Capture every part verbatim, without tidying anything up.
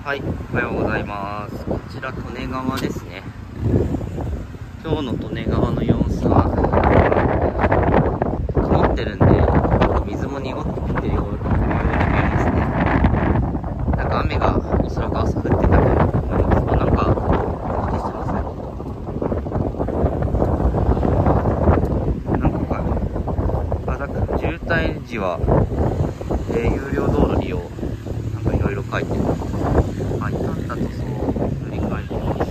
はい、おはようございます。こちら利根川ですね。今日の利根川の様子は曇ってるんで、水も濁ってきてるように見えますね。なんか雨がおそらく朝降ってたかなと思います。なんか光してますね。なんかあ、だから渋滞時は、えー、有料道路利用なんかいろいろ書いてる。はい、なんだとそう塗り替えてます。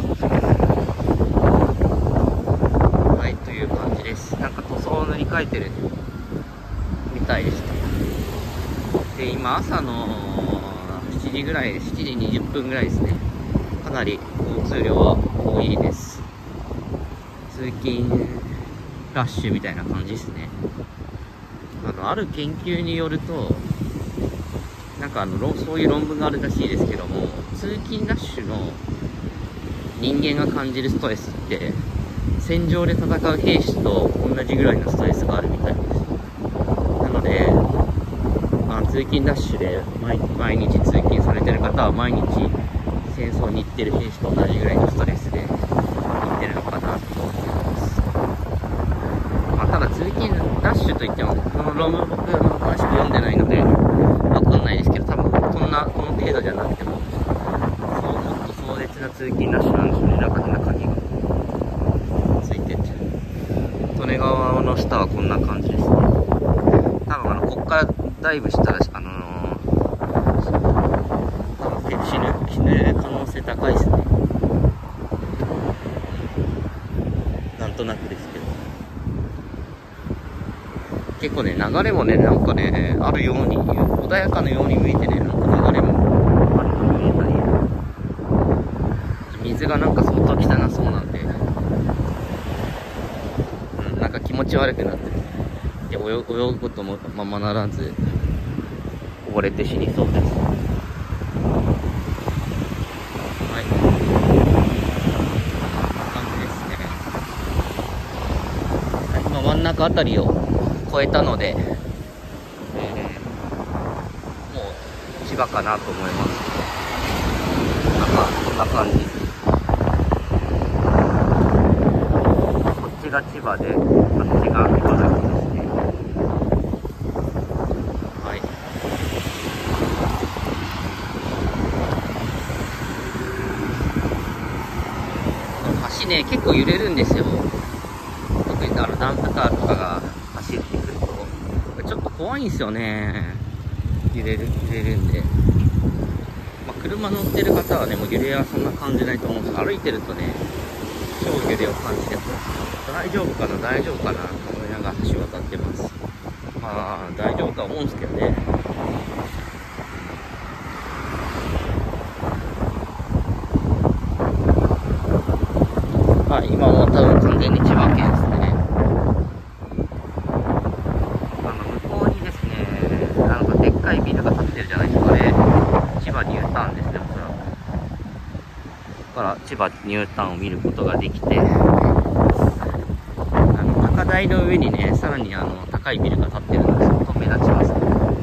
はい、という感じです。なんか塗装を塗り替えてるみたいでした。で、今朝のしちじぐらい、しちじにじゅっぷんぐらいですね。かなり交通量は多いです。通勤ラッシュみたいな感じですね。あの、ある研究によると、なんかあのそういう論文があるらしいですけども、通勤ラッシュの人間が感じるストレスって戦場で戦う兵士と同じぐらいのストレスがあるみたいです。なので、まあ、通勤ラッシュで 毎, 毎日通勤されてる方は毎日戦争に行ってる兵士と同じぐらいのストレスで行ってるのかなと思います。まあ、ただ通勤ラッシュといってもこの論文僕の詳しく読んでないのでわかんないですけど、多分こんなこの程度じゃなくてもそうもっと壮絶な通勤ラッシュなんでしょうね。なんか変な鍵がついてて、利根川の下はこんな感じですね。多分あのこっからダイブしたらあのー、多分死ぬ死ぬ可能性高いですね。なんとなくですけど、結構ね流れもねなんかねあるように穏やかなように見えてね、なんか流れもあるように見えたり、水がなんか相当汚そうなんで、うん、なんか気持ち悪くなってで泳ぐ、泳ぐこともままならず溺れて死にそうです。はい、こんな感じですね。はい、今真ん中あたりを越えたので、えー、もう千葉かなと思います。なんかこんな感じ。こっちが千葉で、こっちが茨城ですね。はい。橋ね、結構揺れるんですよ。特にあのダンプカーとかが走ってくると、ちょっと怖いんですよね。揺れる、揺れるんで。まあ、車乗ってる方はね、もう揺れはそんな感じないと思うんですけど、歩いてるとね、超揺れを感じてます。大丈夫かな大丈夫かなと思いながら橋渡ってます。まあ大丈夫とは思うんですけどね。はい、今もう多分完全に千葉県ですね。あの向こうにですね、なんかでっかいビルが建ってるじゃないですかね。千葉ニュータウンですね、おそらく。ここから千葉ニュータウンを見ることができて、高台の上にね、さらにあの高いビルが建ってるのがすごく目立ちますね。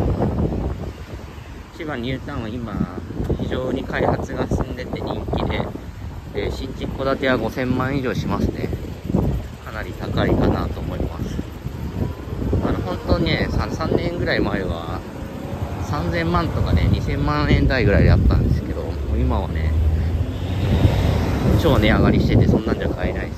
千葉ニュータウンは今非常に開発が進んでて人気で、で新築戸建てはごせんまん以上しますね。かなり高いかなと思います。あの本当にね、さんねんぐらい前はさんぜんまんとかねにせんまんえん台ぐらいであったんですけど、もう今はね超値上がりしてて、そんなんじゃ買えないです。